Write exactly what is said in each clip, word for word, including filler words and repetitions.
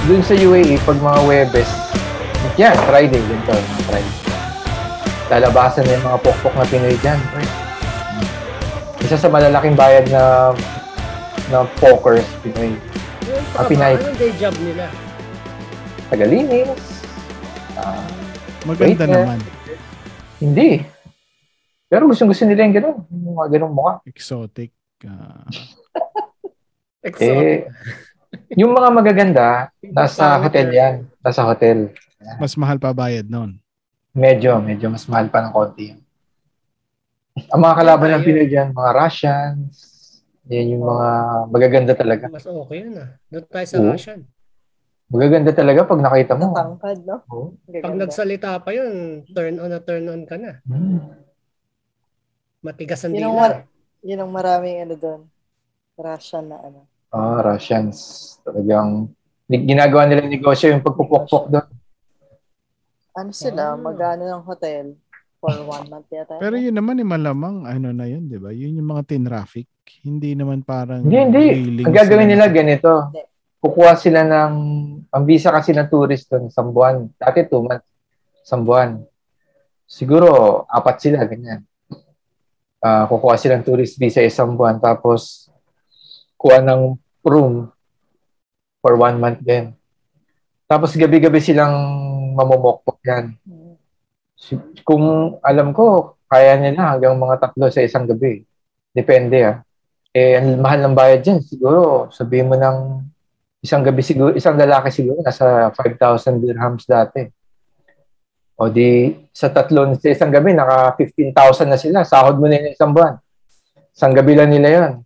dun sa U A E, pag mga Webes, yan, Friday, ganito, Friday. Lalabasan na yung mga pokpok na Pinoy dyan. Isa sa malalaking bayad na na pokers, Pinoy. Ah, Pinay. Anong day job nila? Tagalinis. Uh, Maganda naman. Hindi. Pero gusto-gusto nila yung gano'n. Yung mga gano'ng mukha. Exotic. Uh... Exotic. Eh, yung mga magaganda, nasa hotel yan. Nasa hotel. Mas mahal pa bayad nun. Medyo, medyo mas mahal pa ng konti. Ang mga kalaban ng Pinoy dyan, mga Russians, yan yung mga magaganda talaga. Mas okay yun ah. Doon tayo sa Oo. Russian. Magaganda talaga pag nakita mo. Tangkad, no? Oo. Pag nagsalita pa yun, turn on na turn on ka na. Hmm. Matigas ang Yun ang, dila. mar- yun ang maraming ano doon. Russian na ano. Ah, Russians. Talagang ginagawa nila negosyo yung pagpupokpok doon. Ano sila, Ah. mag-ano ng hotel for one month yata. Pero yun naman yung malamang, ano na yun, di ba? Yun yung mga tin-traffic. Hindi naman parang... Hindi, hindi. Ang gagawin nila ganito. Kukuha sila ng... Ang visa kasi ng tourist doon, isang buwan. Dati two months. Isang buwan. Siguro, apat sila, ganyan. Uh, kukuha sila ng tourist visa isang buwan. Tapos, kuha ng room for one month din. Tapos, gabi-gabi silang mamumokpok yan. Kung alam ko, kaya nila hanggang mga tatlo sa isang gabi. Depende ah. Eh, ang mahal ng bayad dyan. Siguro, sabihin mo ng isang gabi siguro, isang lalaki siguro, nasa five thousand dirhams dati. O di, sa tatlo, sa isang gabi, naka fifteen thousand na sila. Sahod mo na yun isang buwan. Isang gabi lang nila yun.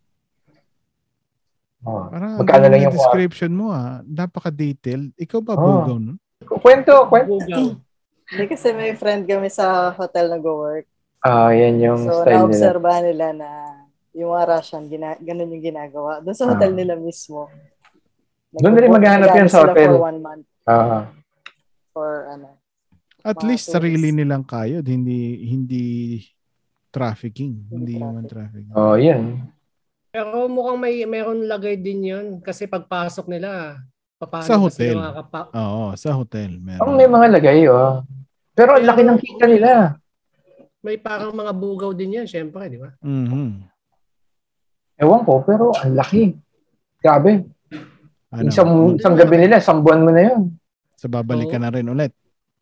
Oh, magkano lang yung description mo ah. Napaka-detailed. Ikaw ba, oh. Bugaw, no? Kwento, kwento. Hindi kasi may friend kami sa hotel nag-work. Ah, uh, yan yung so, style nila. So, na-obserbahan nila na yung mga Russian, gina- ganun yung ginagawa. Doon sa hotel uh. nila mismo. Doon na rin maghanap yan sa hotel. For one month. Uh. For ano. At least tourists. Sarili nilang kayod. Hindi hindi trafficking. Hindi, hindi human trafficking. Oh, yan. Pero mukhang may meron lagay din yun. Kasi pagpasok nila, sa hotel. Kapa- Oo, sa hotel. Meron. Oh, may mga lagay, oh. Pero ang laki ng kita nila. May parang mga bugaw din yan, syempre, di ba? Mm-hmm. Ewan ko, pero ang laki. Grabe. Ano? Isang, isang gabi nila, isang buwan mo na yun. So, babalik ka na rin ulit.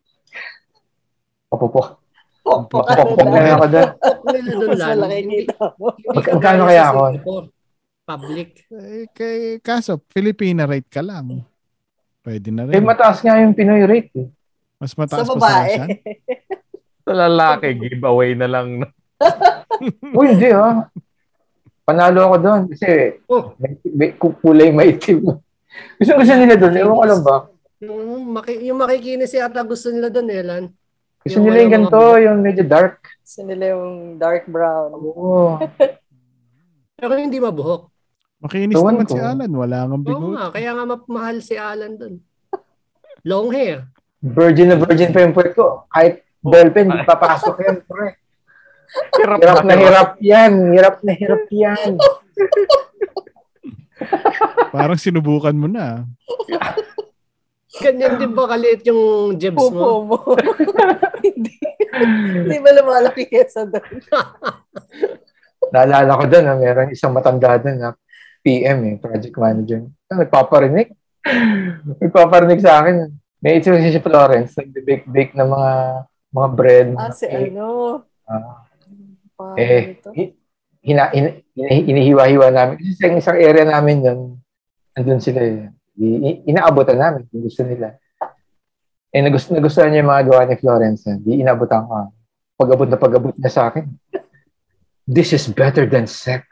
Popopok. Popopok na ako doon. Mas malaki kita mo. Magkano kaya ako? Public. Eh, kay, kaso, Filipina rate ka lang. Pwede na rin. Eh, mataas nga yung Pinoy rate. Eh. Mas mataas sa pa sa Russian? Sa lalaki, giveaway na lang. Uy, hindi ah. Panalo ako doon. Kasi oh. may, may, kulay maitim. Gusto gusto nila doon. Ewan ko alam ba? Yung, maki, yung makikinis yata gusto nila doon, Elan. Gusto nila yung ganito, yung medyo dark. Gusto nila yung dark brown. Oo. Pero hindi mabuhok. Makinis Tuwan naman ko. Si Alan. Wala nga bigot. Oo nga, kaya nga mahal si Alan doon. Long hair. Virgin na virgin pa yung puwet ko. Kahit ballpen, di papasok yan. Hirap, hirap na hirap yan. Hirap na hirap yan. Parang sinubukan mo na. Ganyan din ba kaliit yung jebs mo? mo. Hindi. Hindi ba lumalaki kesa doon? Naalala ko doon, ha, meron isang matanda doon na P M, eh, project manager. Nagpaparinig. Nagpaparinig sa akin. May ito si Florence, nag-bake-bake ng mga mga bread. Ah, si eh, ano? Uh, eh, hina, hina, hina, inihiwa-hiwa namin. Kasi sa isang area namin doon, andun sila eh. Inaabotan namin kung gusto nila. Eh, nagusto, nagustuhan niya yung mga gawa ni Florence. Eh. Di inaabotan ko. Pag-abot na pag-abot niya sa akin. This is better than sex.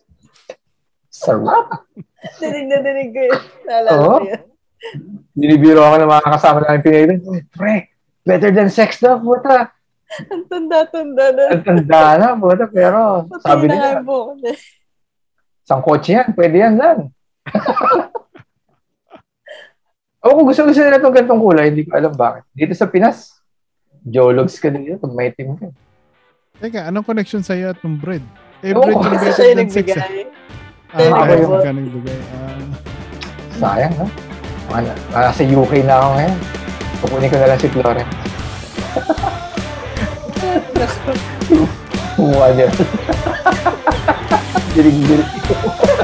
Sarap. Dinig na dinig ko yun. Naalala ko yan. Binibiro ako ng mga kasama namin Pinoy. Pre, better than sex daw, puta. Ang tanda-tanda na. Ang tanda na, puta. Pero Pati sabi nila, isang kotse yan, pwede yan lang. O kung gusto gusto nila itong gantong kulay, hindi ko alam bakit. Dito sa Pinas, Jologs ka din yun pag may team ka. Teka, anong connection sa'yo at ng bread? Eh, bread yung better than sex. Ah, kaya ka nagbigay. Ah. Sayang, ha? Ano, nasa U K na ako ngayon. Kukunin ko na lang si Florence. Kumuha niya. Dirig-dirig.